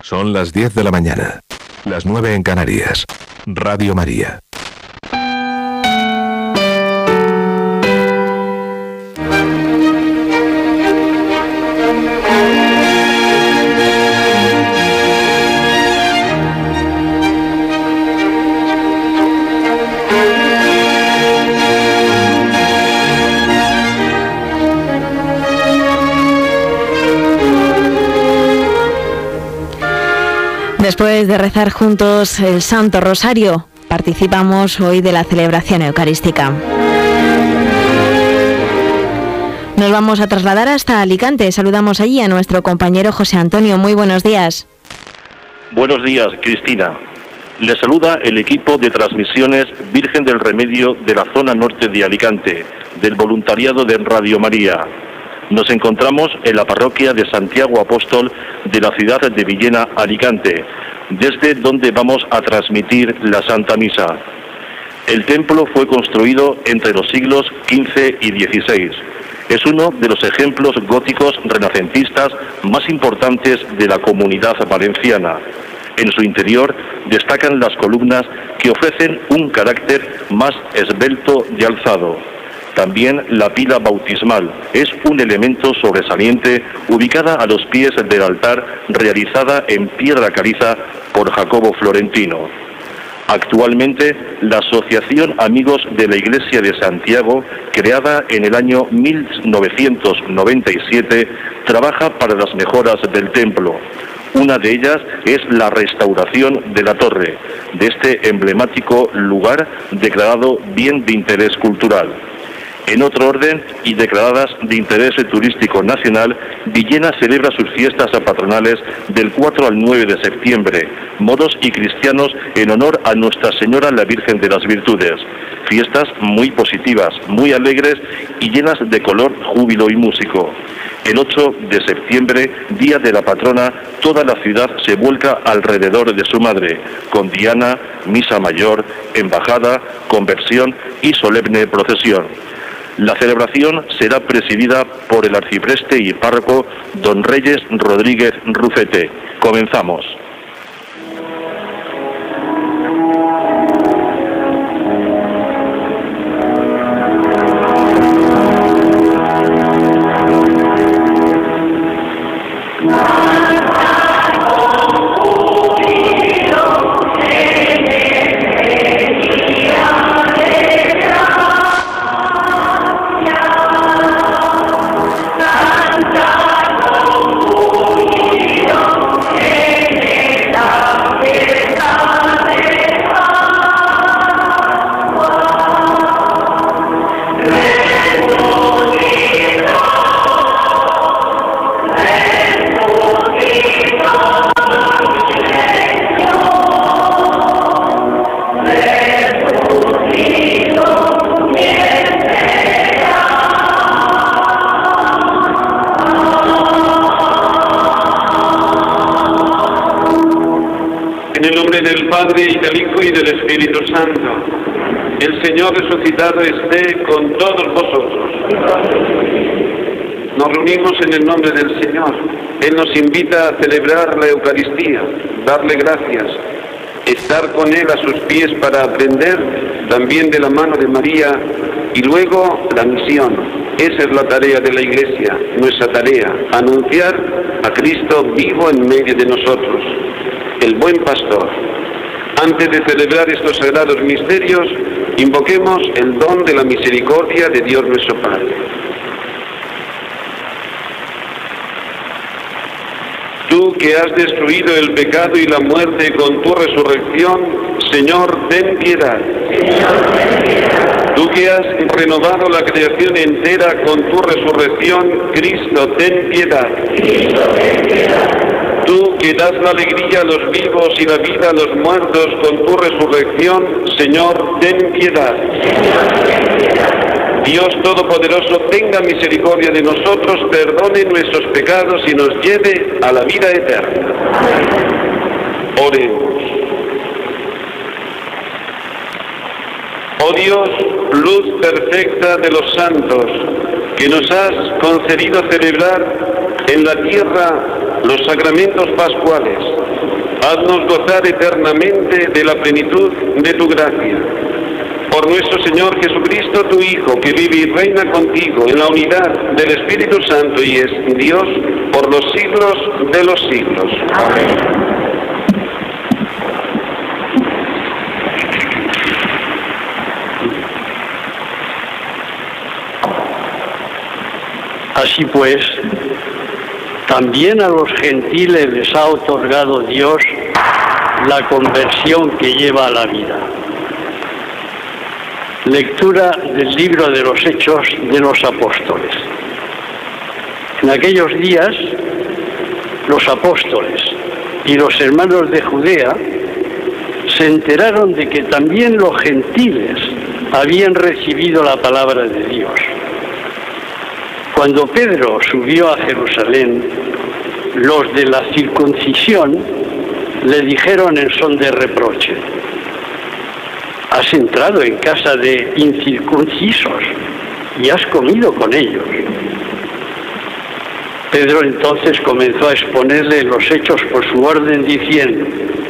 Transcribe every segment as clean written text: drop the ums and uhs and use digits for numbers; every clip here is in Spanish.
Son las 10 de la mañana, las 9 en Canarias. Radio María. Después de rezar juntos el Santo Rosario, participamos hoy de la celebración eucarística. Nos vamos a trasladar hasta Alicante. Saludamos allí a nuestro compañero José Antonio. Muy buenos días. Buenos días, Cristina. Le saluda el equipo de transmisiones Virgen del Remedio de la zona norte de Alicante, del voluntariado de Radio María. Nos encontramos en la parroquia de Santiago Apóstol de la ciudad de Villena, Alicante, desde donde vamos a transmitir la Santa Misa. El templo fue construido entre los siglos XV y XVI. Es uno de los ejemplos góticos renacentistas más importantes de la Comunidad Valenciana. En su interior destacan las columnas que ofrecen un carácter más esbelto y alzado. También la pila bautismal es un elemento sobresaliente ubicada a los pies del altar, realizada en piedra caliza por Jacobo Florentino. Actualmente, la Asociación Amigos de la Iglesia de Santiago, creada en el año 1997, trabaja para las mejoras del templo. Una de ellas es la restauración de la torre, de este emblemático lugar declarado bien de interés cultural. En otro orden, y declaradas de interés turístico nacional, Villena celebra sus fiestas patronales del 4 al 9 de septiembre, moros y cristianos, en honor a Nuestra Señora la Virgen de las Virtudes. Fiestas muy positivas, muy alegres y llenas de color, júbilo y músico. El 8 de septiembre, día de la patrona, toda la ciudad se vuelca alrededor de su madre, con diana, misa mayor, embajada, conversión y solemne procesión. La celebración será presidida por el arcipreste y párroco don Reyes Rodríguez Rufete. Comenzamos. Padre, y del Hijo, y del Espíritu Santo. El Señor resucitado esté con todos vosotros. Nos reunimos en el nombre del Señor. Él nos invita a celebrar la Eucaristía, darle gracias, estar con Él a sus pies para aprender también de la mano de María, y luego la misión. Esa es la tarea de la Iglesia, nuestra tarea, anunciar a Cristo vivo en medio de nosotros, el buen pastor. Antes de celebrar estos sagrados misterios, invoquemos el don de la misericordia de Dios nuestro Padre. Tú que has destruido el pecado y la muerte con tu resurrección, Señor, ten piedad. Tú que has renovado la creación entera con tu resurrección, Cristo, ten piedad. Tú que das la alegría a los vivos y la vida a los muertos con tu resurrección, Señor, ten piedad. Dios Todopoderoso, tenga misericordia de nosotros, perdone nuestros pecados y nos lleve a la vida eterna. Oremos. Oh Dios, luz perfecta de los santos, que nos has concedido celebrar en la tierra los sacramentos pascuales, haznos gozar eternamente de la plenitud de tu gracia. Por nuestro Señor Jesucristo, tu Hijo, que vive y reina contigo en la unidad del Espíritu Santo y es Dios por los siglos de los siglos. Amén. Así pues, también a los gentiles les ha otorgado Dios la conversión que lleva a la vida. Lectura del libro de los Hechos de los Apóstoles. En aquellos días, los apóstoles y los hermanos de Judea se enteraron de que también los gentiles habían recibido la palabra de Dios. Cuando Pedro subió a Jerusalén, los de la circuncisión le dijeron en son de reproche: has entrado en casa de incircuncisos y has comido con ellos. Pedro entonces comenzó a exponerle los hechos por su orden, diciendo: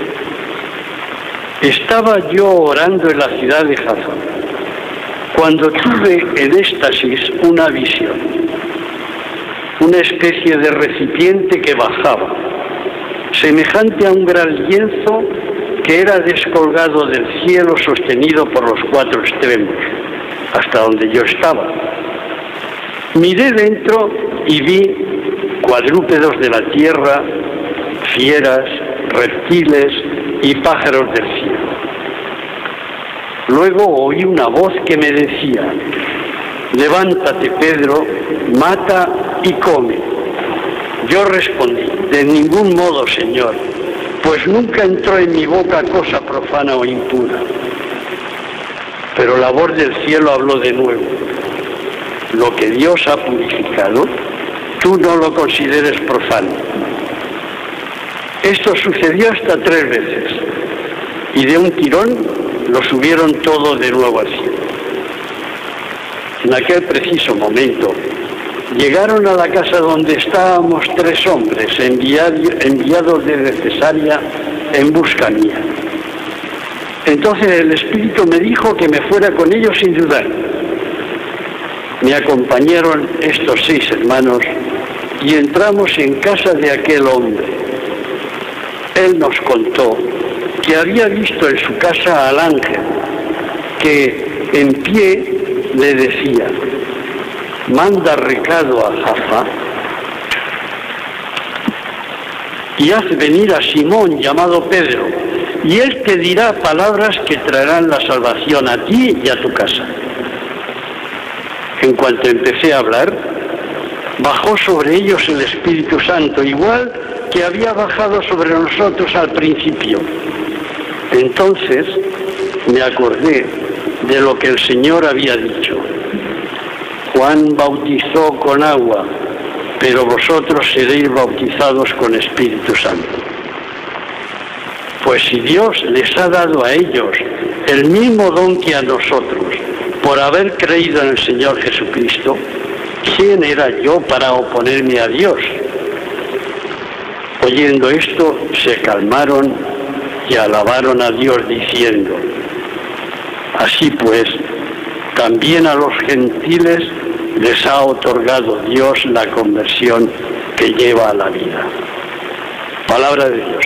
estaba yo orando en la ciudad de Jasón, cuando tuve en éxtasis una visión, una especie de recipiente que bajaba, semejante a un gran lienzo que era descolgado del cielo, sostenido por los cuatro extremos, hasta donde yo estaba. Miré dentro y vi cuadrúpedos de la tierra, fieras, reptiles y pájaros del cielo. Luego oí una voz que me decía: levántate, Pedro, mata y come. Yo respondí: de ningún modo, Señor, pues nunca entró en mi boca cosa profana o impura. Pero la voz del cielo habló de nuevo: lo que Dios ha purificado, tú no lo consideres profano. Esto sucedió hasta 3 veces, y de un tirón lo subieron todo de nuevo al cielo. En aquel preciso momento llegaron a la casa donde estábamos 3 hombres enviados desde Cesarea en busca mía. Entonces el Espíritu me dijo que me fuera con ellos sin dudar. Me acompañaron estos 6 hermanos y entramos en casa de aquel hombre. Él nos contó que había visto en su casa al ángel, que en pie le decía: manda recado a Jaffa y haz venir a Simón, llamado Pedro, y él te dirá palabras que traerán la salvación a ti y a tu casa. En cuanto empecé a hablar, bajó sobre ellos el Espíritu Santo, igual que había bajado sobre nosotros al principio. Entonces me acordé de lo que el Señor había dicho: Juan bautizó con agua, pero vosotros seréis bautizados con Espíritu Santo. Pues si Dios les ha dado a ellos el mismo don que a nosotros, por haber creído en el Señor Jesucristo, ¿quién era yo para oponerme a Dios? Oyendo esto, se calmaron y alabaron a Dios, diciendo: así pues, también a los gentiles les ha otorgado Dios la conversión que lleva a la vida. Palabra de Dios.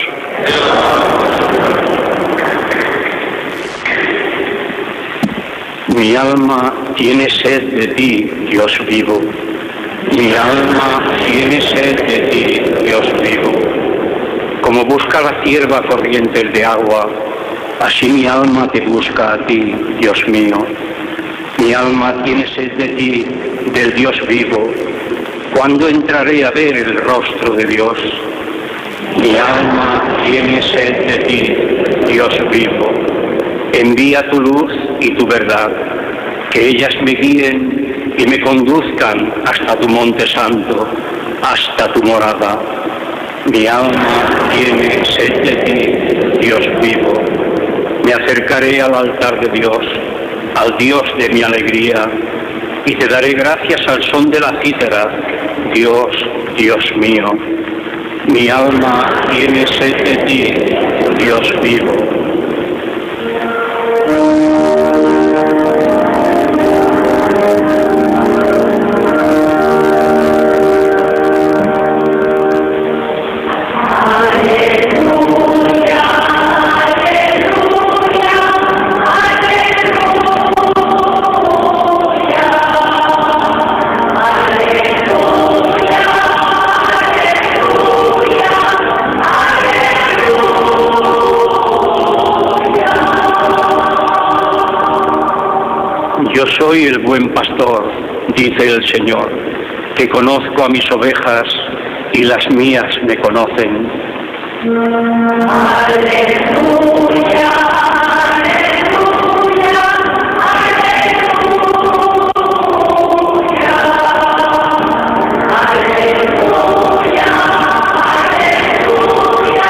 Mi alma tiene sed de ti, Dios vivo. Mi alma tiene sed de ti, Dios vivo. Como busca la cierva corrientes de agua, así mi alma te busca a ti, Dios mío. Mi alma tiene sed de ti, del Dios vivo. ¿Cuándo entraré a ver el rostro de Dios? Mi alma tiene sed de ti, Dios vivo. Envía tu luz y tu verdad, que ellas me guíen y me conduzcan hasta tu monte santo, hasta tu morada. Mi alma tiene sed de ti, Dios vivo. Me acercaré al altar de Dios, al Dios de mi alegría, y te daré gracias al son de la cítara, Dios, Dios mío. Mi alma tiene sed de ti, Dios vivo. Yo soy el buen pastor, dice el Señor, que conozco a mis ovejas y las mías me conocen. Aleluya, aleluya, aleluya, aleluya,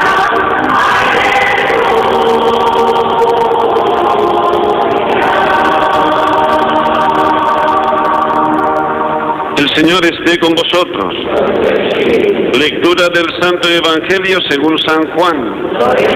El Señor esté con vosotros. Lectura del Santo Evangelio según San Juan.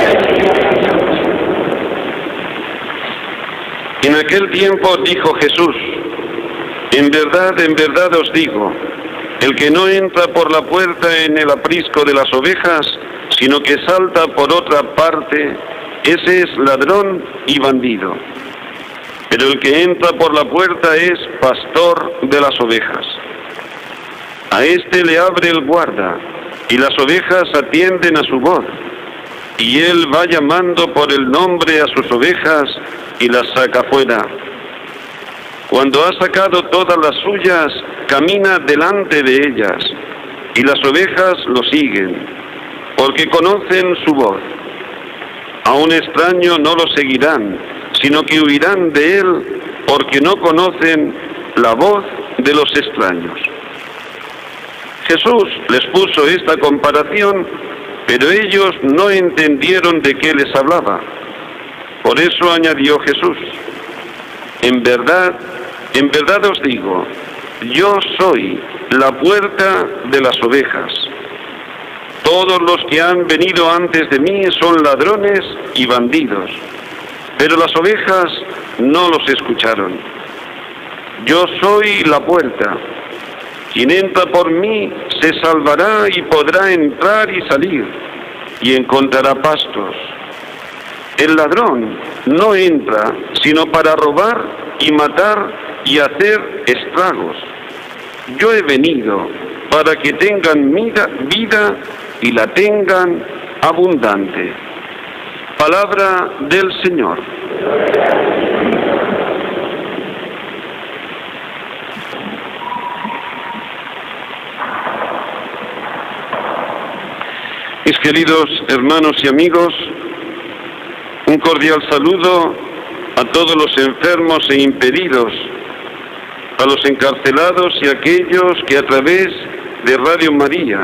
En aquel tiempo dijo Jesús: en verdad os digo, el que no entra por la puerta en el aprisco de las ovejas, sino que salta por otra parte, ese es ladrón y bandido. Pero el que entra por la puerta es pastor de las ovejas. A éste le abre el guarda, y las ovejas atienden a su voz, y él va llamando por el nombre a sus ovejas y las saca fuera. Cuando ha sacado todas las suyas, camina delante de ellas, y las ovejas lo siguen, porque conocen su voz. A un extraño no lo seguirán, sino que huirán de él, porque no conocen la voz de los extraños. Jesús les puso esta comparación, pero ellos no entendieron de qué les hablaba. Por eso añadió Jesús: en verdad os digo, yo soy la puerta de las ovejas. Todos los que han venido antes de mí son ladrones y bandidos, pero las ovejas no los escucharon. Yo soy la puerta. Quien entra por mí se salvará y podrá entrar y salir, y encontrará pastos. El ladrón no entra sino para robar y matar y hacer estragos. Yo he venido para que tengan vida y la tengan abundante. Palabra del Señor. Mis queridos hermanos y amigos, un cordial saludo a todos los enfermos e impedidos, a los encarcelados y a aquellos que a través de Radio María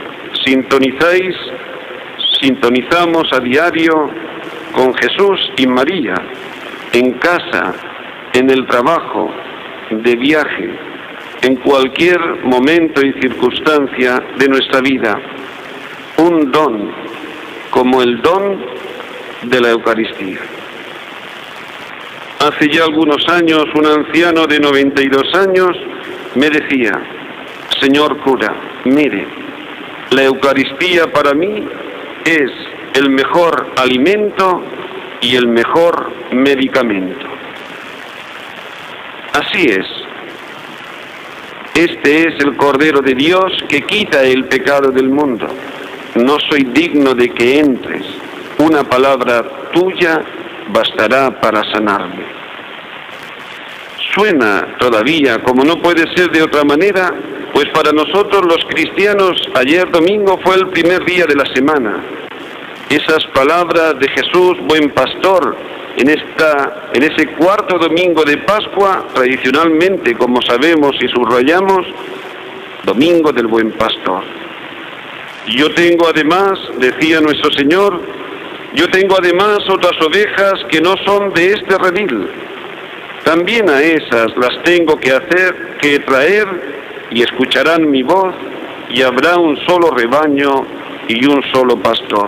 sintonizamos a diario con Jesús y María, en casa, en el trabajo, de viaje, en cualquier momento y circunstancia de nuestra vida. Un don, como el don de la Eucaristía. Hace ya algunos años, un anciano de 92 años me decía: señor cura, mire, la Eucaristía para mí es el mejor alimento y el mejor medicamento. Así es. Este es el Cordero de Dios que quita el pecado del mundo. No soy digno de que entres. Una palabra tuya bastará para sanarme. Suena todavía, como no puede ser de otra manera, pues para nosotros los cristianos ayer domingo fue el primer día de la semana. Esas palabras de Jesús, buen pastor, en ese cuarto domingo de Pascua, tradicionalmente, como sabemos y subrayamos, domingo del buen pastor. Yo tengo además, decía nuestro Señor, yo tengo además otras ovejas que no son de este redil. También a esas las tengo que traer, y escucharán mi voz, y habrá un solo rebaño y un solo pastor.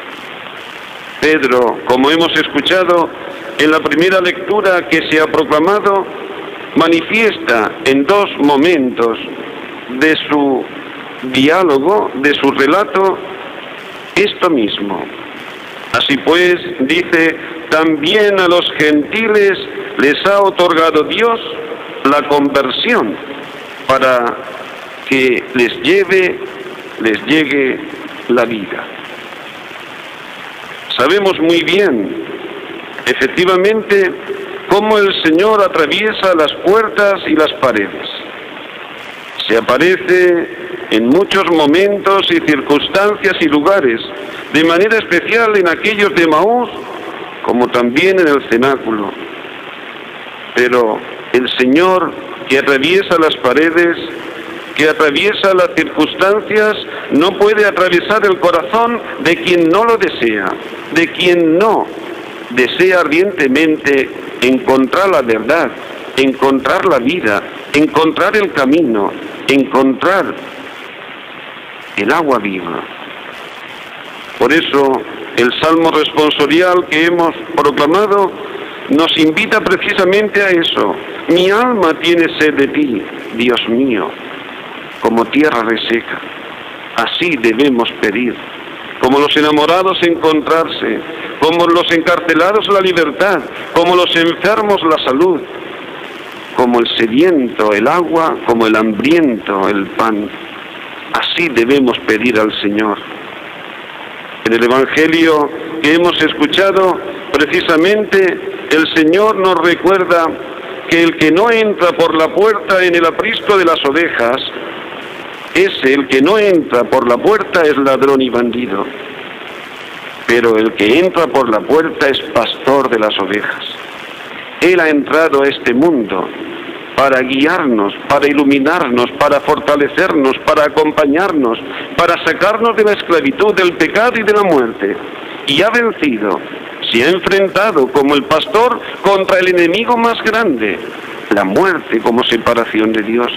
Pedro, como hemos escuchado en la primera lectura que se ha proclamado, manifiesta en dos momentos de su diálogo, de su relato, esto mismo. Así pues, dice, también a los gentiles les ha otorgado Dios la conversión para que les llegue la vida. Sabemos muy bien, efectivamente, cómo el Señor atraviesa las puertas y las paredes. Se aparece en muchos momentos y circunstancias y lugares, de manera especial en aquellos de Emaús, como también en el cenáculo. Pero el Señor, que atraviesa las paredes, que atraviesa las circunstancias, no puede atravesar el corazón de quien no lo desea, de quien no desea ardientemente encontrar la verdad, encontrar la vida, encontrar el camino, encontrar el agua viva. Por eso, el Salmo responsorial que hemos proclamado nos invita precisamente a eso. Mi alma tiene sed de ti, Dios mío, como tierra reseca. Así debemos pedir, como los enamorados encontrarse, como los encarcelados la libertad, como los enfermos la salud, como el sediento el agua, como el hambriento el pan. Así debemos pedir al Señor. En el Evangelio que hemos escuchado, precisamente el Señor nos recuerda que el que no entra por la puerta en el aprisco de las ovejas, el que no entra por la puerta es ladrón y bandido. Pero el que entra por la puerta es pastor de las ovejas. Él ha entrado a este mundo para guiarnos, para iluminarnos, para fortalecernos, para acompañarnos, para sacarnos de la esclavitud, del pecado y de la muerte. Y ha vencido, se ha enfrentado como el pastor contra el enemigo más grande, la muerte como separación de Dios.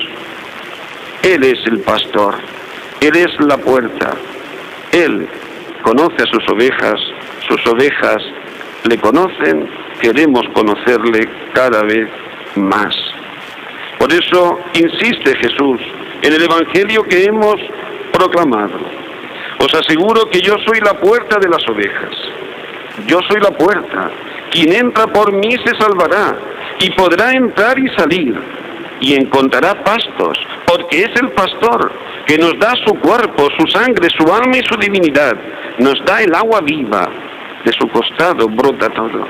Él es el pastor, Él es la puerta, Él conoce a sus ovejas le conocen, queremos conocerle cada vez más. Por eso insiste Jesús en el Evangelio que hemos proclamado. Os aseguro que yo soy la puerta de las ovejas. Yo soy la puerta. Quien entra por mí se salvará y podrá entrar y salir y encontrará pastos, porque es el pastor que nos da su cuerpo, su sangre, su alma y su divinidad. Nos da el agua viva. De su costado brota todo.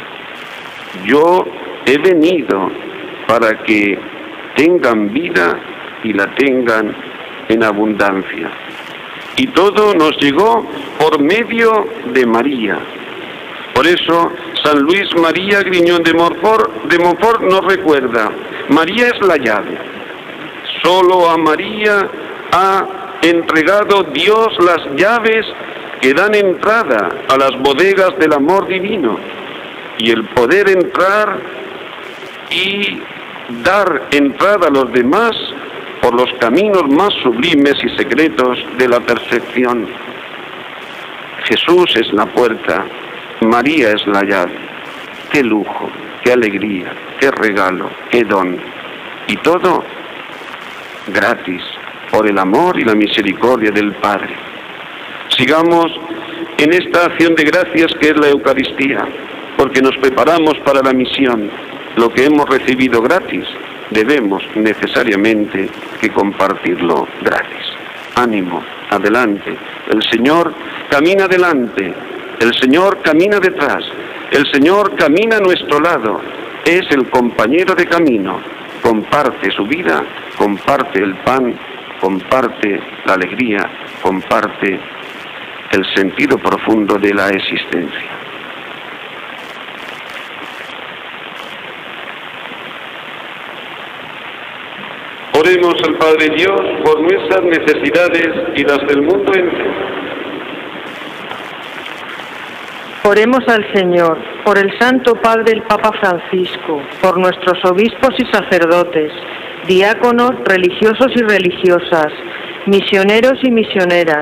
Yo he venido para que tengan vida y la tengan en abundancia. Y todo nos llegó por medio de María. Por eso San Luis María Griñón de Montfort nos recuerda, María es la llave. Solo a María ha entregado Dios las llaves que dan entrada a las bodegas del amor divino, y el poder entrar y dar entrada a los demás por los caminos más sublimes y secretos de la perfección. Jesús es la puerta, María es la llave. Qué lujo, qué alegría, qué regalo, qué don. Y todo gratis, por el amor y la misericordia del Padre. Sigamos en esta acción de gracias que es la Eucaristía, porque nos preparamos para la misión. Lo que hemos recibido gratis, debemos necesariamente que compartirlo gratis. Ánimo, adelante. El Señor camina adelante, el Señor camina detrás, el Señor camina a nuestro lado, es el compañero de camino, comparte su vida, comparte el pan, comparte la alegría, comparte el sentido profundo de la existencia. Oremos al Padre Dios por nuestras necesidades y las del mundo entero. Oremos al Señor, por el Santo Padre el Papa Francisco, por nuestros obispos y sacerdotes, diáconos, religiosos y religiosas, misioneros y misioneras,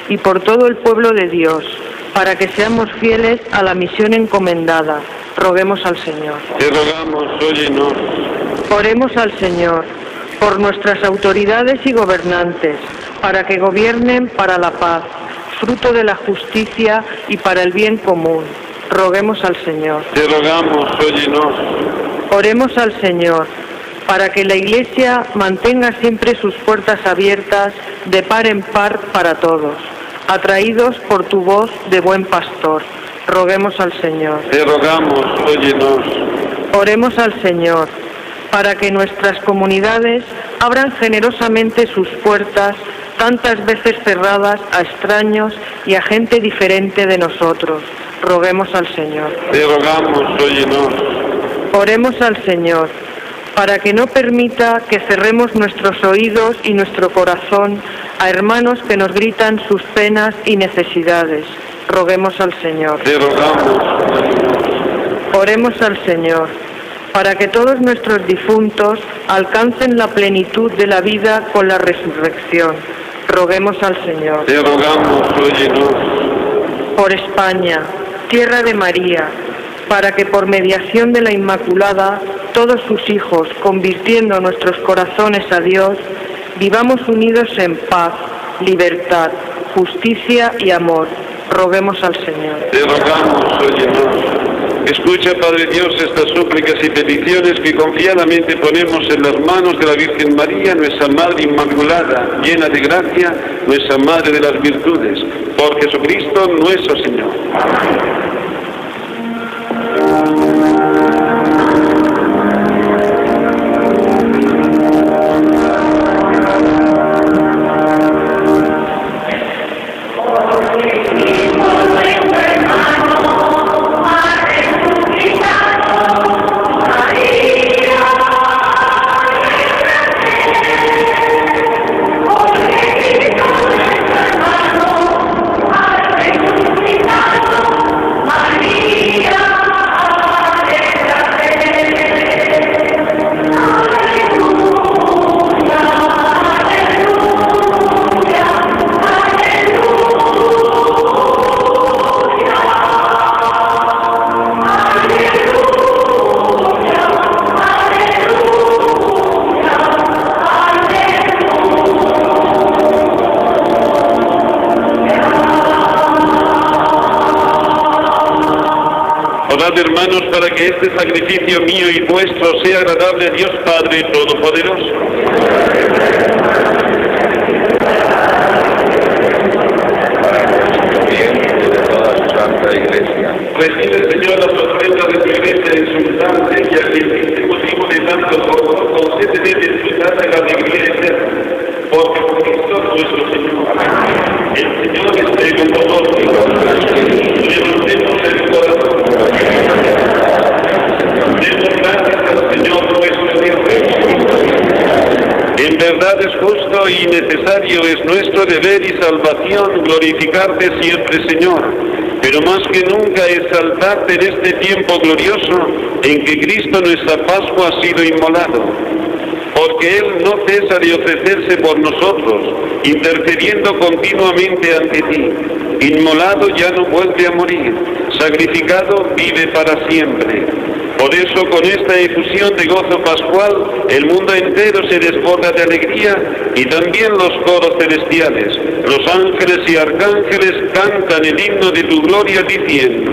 y por todo el pueblo de Dios, para que seamos fieles a la misión encomendada. Roguemos al Señor. Te rogamos, óyenos. Oremos al Señor por nuestras autoridades y gobernantes, para que gobiernen para la paz, fruto de la justicia y para el bien común. Roguemos al Señor. Te rogamos, óyenos. Oremos al Señor para que la Iglesia mantenga siempre sus puertas abiertas de par en par para todos, atraídos por tu voz de buen pastor. Roguemos al Señor. Te rogamos, óyenos. Oremos al Señor para que nuestras comunidades abran generosamente sus puertas, tantas veces cerradas a extraños y a gente diferente de nosotros. Roguemos al Señor. Te rogamos, óyenos. Oremos al Señor para que no permita que cerremos nuestros oídos y nuestro corazón a hermanos que nos gritan sus penas y necesidades. Roguemos al Señor. Te rogamos. Oremos al Señor para que todos nuestros difuntos alcancen la plenitud de la vida con la resurrección. Roguemos al Señor. Te rogamos, óyenos. Por España, tierra de María, para que por mediación de la Inmaculada, todos sus hijos, convirtiendo nuestros corazones a Dios, vivamos unidos en paz, libertad, justicia y amor. Roguemos al Señor. Te rogamos, óyenos. Escucha, Padre Dios, estas súplicas y peticiones que confiadamente ponemos en las manos de la Virgen María, nuestra Madre Inmaculada, llena de gracia, nuestra Madre de las virtudes, por Jesucristo nuestro Señor. Hermanos, para que este sacrificio mío y vuestro sea agradable a Dios Padre Todopoderoso. De toda su santa Iglesia. Recibe, Señor, las ofrendas de tu Iglesia exultante, y a quien diste motivo de tanto gozo, concédele disfrutar de la alegría eterna. Por Jesucristo nuestro Señor. El Señor esté con vosotros. Levantemos el corazón. Demos gracias al Señor nuestro Dios. En verdad es justo y necesario, es nuestro deber y salvación glorificarte siempre, Señor, pero más que nunca exaltarte en este tiempo glorioso en que Cristo nuestra Pascua ha sido inmolado, porque Él no cesa de ofrecerse por nosotros, intercediendo continuamente ante ti. Inmolado ya no vuelve a morir, sacrificado vive para siempre. Por eso, con esta efusión de gozo pascual, el mundo entero se desborda de alegría, y también los coros celestiales. Los ángeles y arcángeles cantan el himno de tu gloria diciendo: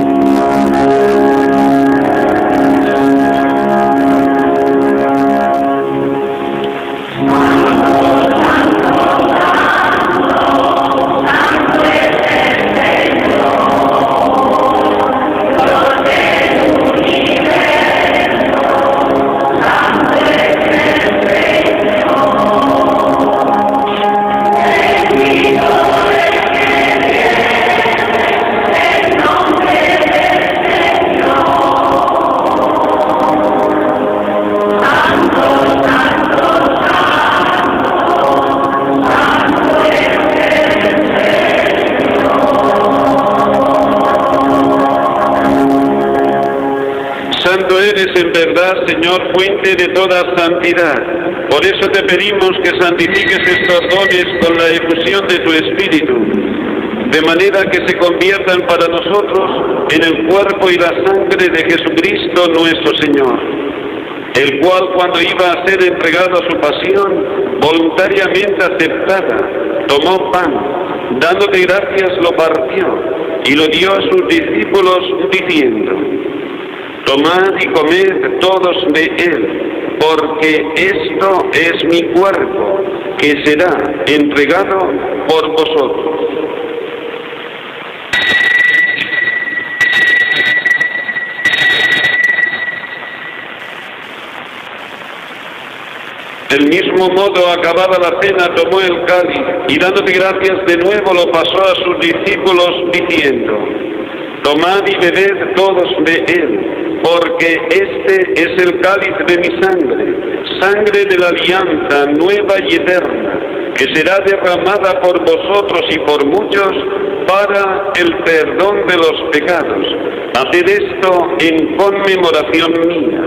en verdad, Señor, fuente de toda santidad. Por eso te pedimos que santifiques estos dones con la efusión de tu Espíritu, de manera que se conviertan para nosotros en el cuerpo y la sangre de Jesucristo nuestro Señor, el cual, cuando iba a ser entregado a su pasión, voluntariamente aceptada, tomó pan, dándote gracias, lo partió y lo dio a sus discípulos diciendo: tomad y comed todos de él, porque esto es mi cuerpo, que será entregado por vosotros. Del mismo modo, acabada la cena, tomó el cáliz y, dándote gracias de nuevo, lo pasó a sus discípulos diciendo: tomad y bebed todos de él, porque este es el cáliz de mi sangre, sangre de la alianza nueva y eterna, que será derramada por vosotros y por muchos para el perdón de los pecados. Haced esto en conmemoración mía.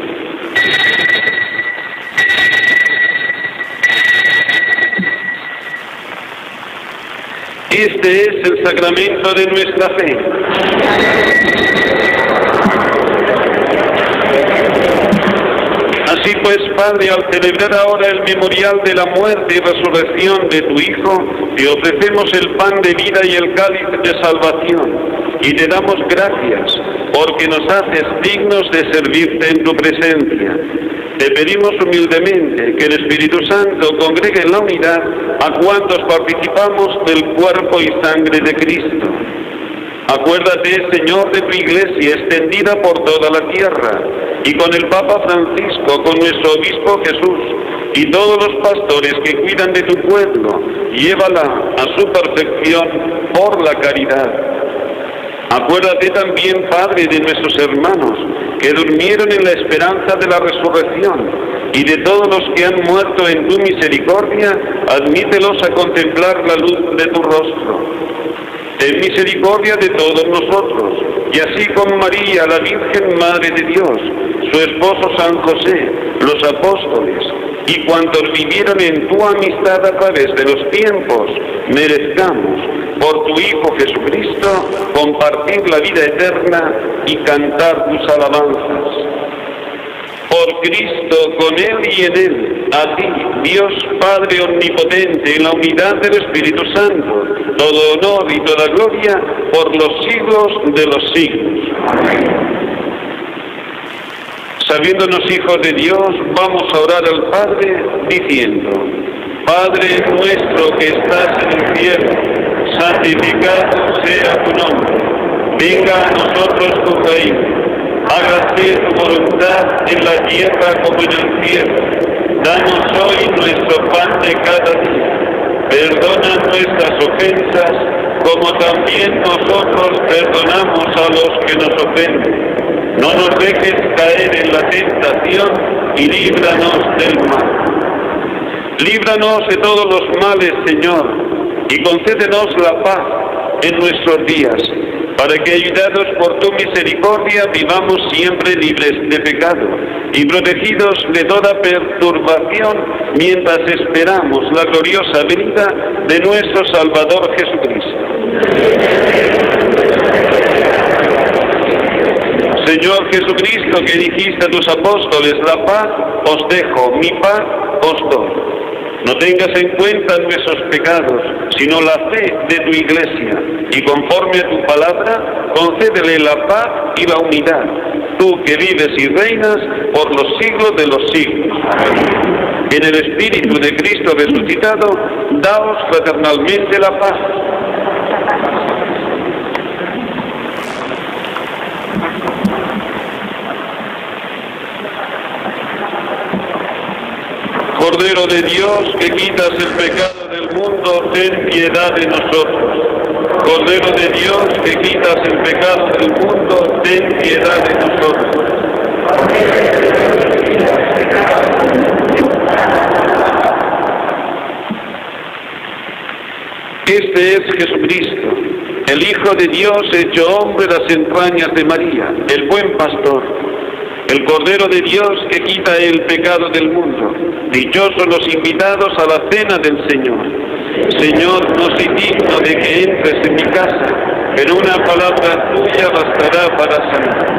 Este es el sacramento de nuestra fe. Así pues, Padre, al celebrar ahora el memorial de la muerte y resurrección de tu Hijo, te ofrecemos el pan de vida y el cáliz de salvación, y te damos gracias porque nos haces dignos de servirte en tu presencia. Te pedimos humildemente que el Espíritu Santo congregue en la unidad a cuantos participamos del cuerpo y sangre de Cristo. Acuérdate, Señor, de tu Iglesia extendida por toda la tierra, y con el Papa Francisco, con nuestro Obispo Jesús, y todos los pastores que cuidan de tu pueblo, llévala a su perfección por la caridad. Acuérdate también, Padre, de nuestros hermanos que durmieron en la esperanza de la resurrección, y de todos los que han muerto en tu misericordia, admítelos a contemplar la luz de tu rostro. Ten misericordia de todos nosotros, y así con María, la Virgen Madre de Dios, su esposo San José, los apóstoles, y cuantos vivieron en tu amistad a través de los tiempos, merezcamos, por tu Hijo Jesucristo, compartir la vida eterna y cantar tus alabanzas. Por Cristo, con Él y en Él, a ti, Dios Padre Omnipotente, en la unidad del Espíritu Santo, todo honor y toda gloria por los siglos de los siglos. Sabiéndonos hijos de Dios, vamos a orar al Padre diciendo: Padre nuestro que estás en el cielo, santificado sea tu nombre. Venga a nosotros tu reino. Hágase tu voluntad en la tierra como en el cielo. Danos hoy nuestro pan de cada día. Perdona nuestras ofensas, como también nosotros perdonamos a los que nos ofenden. No nos dejes caer en la tentación y líbranos del mal. Líbranos de todos los males, Señor, y concédenos la paz en nuestros días, para que, ayudados por tu misericordia, vivamos siempre libres de pecado y protegidos de toda perturbación, mientras esperamos la gloriosa venida de nuestro Salvador Jesucristo. Señor Jesucristo, que dijiste a tus apóstoles: la paz os dejo, mi paz os doy. No tengas en cuenta nuestros pecados, sino la fe de tu Iglesia, y conforme a tu palabra, concédele la paz y la unidad, tú que vives y reinas por los siglos de los siglos. En el Espíritu de Cristo resucitado, daos fraternalmente la paz. Cordero de Dios, que quitas el pecado del mundo, ten piedad de nosotros. Cordero de Dios, que quitas el pecado del mundo, ten piedad de nosotros. Este es Jesucristo, el Hijo de Dios hecho hombre de las entrañas de María, el buen pastor. El Cordero de Dios que quita el pecado del mundo. Dichosos los invitados a la cena del Señor. Señor, no soy digno de que entres en mi casa, pero una palabra tuya bastará para sanar.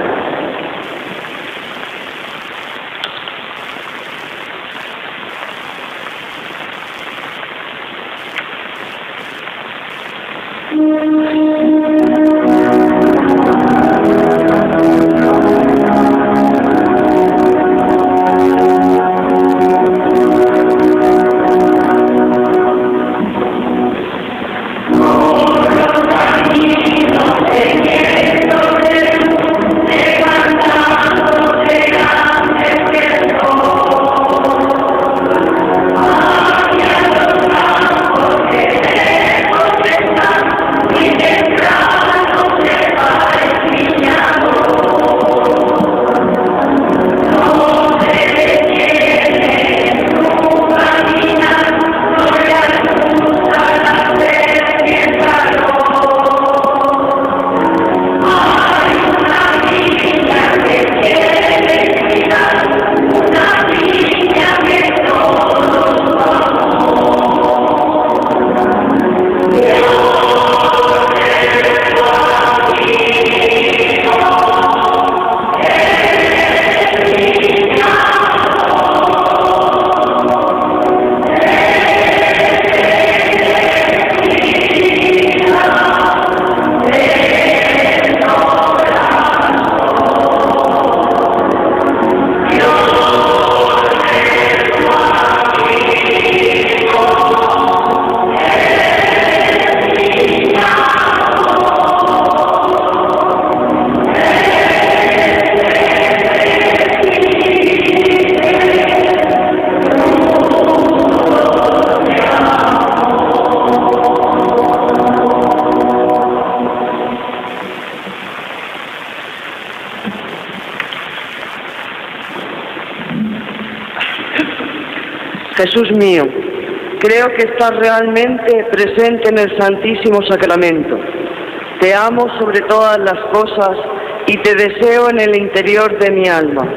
Jesús mío, creo que estás realmente presente en el Santísimo Sacramento. Te amo sobre todas las cosas y te deseo en el interior de mi alma.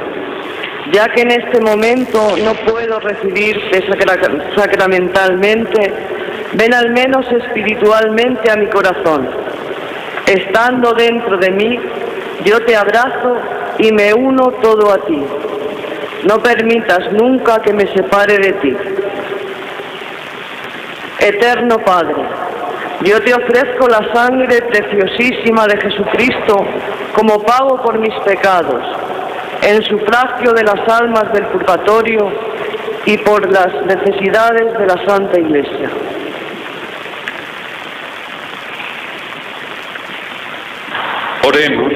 Ya que en este momento no puedo recibirte sacramentalmente, ven al menos espiritualmente a mi corazón. Estando dentro de mí, yo te abrazo y me uno todo a ti. No permitas nunca que me separe de ti. Eterno Padre, yo te ofrezco la sangre preciosísima de Jesucristo como pago por mis pecados, en sufragio de las almas del purgatorio y por las necesidades de la Santa Iglesia. Oremos.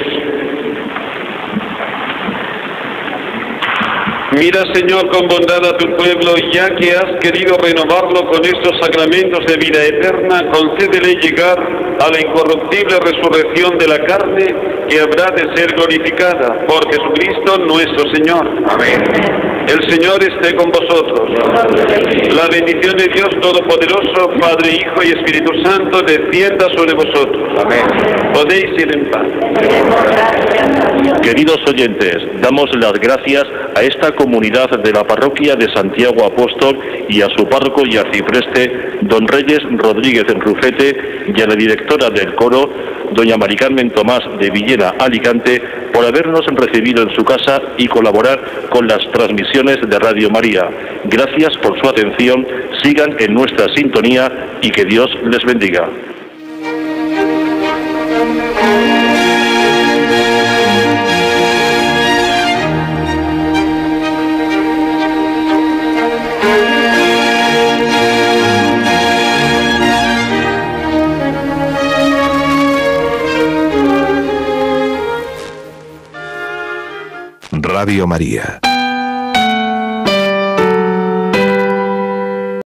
Mira, Señor, con bondad a tu pueblo, ya que has querido renovarlo con estos sacramentos de vida eterna, concédele llegar a la incorruptible resurrección de la carne, que habrá de ser glorificada por Jesucristo nuestro Señor. Amén. El Señor esté con vosotros. La bendición de Dios Todopoderoso, Padre, Hijo y Espíritu Santo, descienda sobre vosotros. Amén. Podéis ir en paz. Queridos oyentes, damos las gracias a esta comunidad de la parroquia de Santiago Apóstol y a su párroco y arcipreste, don Reyes Rodríguez Rufete, y a la directora del coro, doña Mari Carmen Tomás de Villena, Alicante, por habernos recibido en su casa y colaborar con las transmisiones de Radio María. Gracias por su atención, sigan en nuestra sintonía y que Dios les bendiga. Radio María.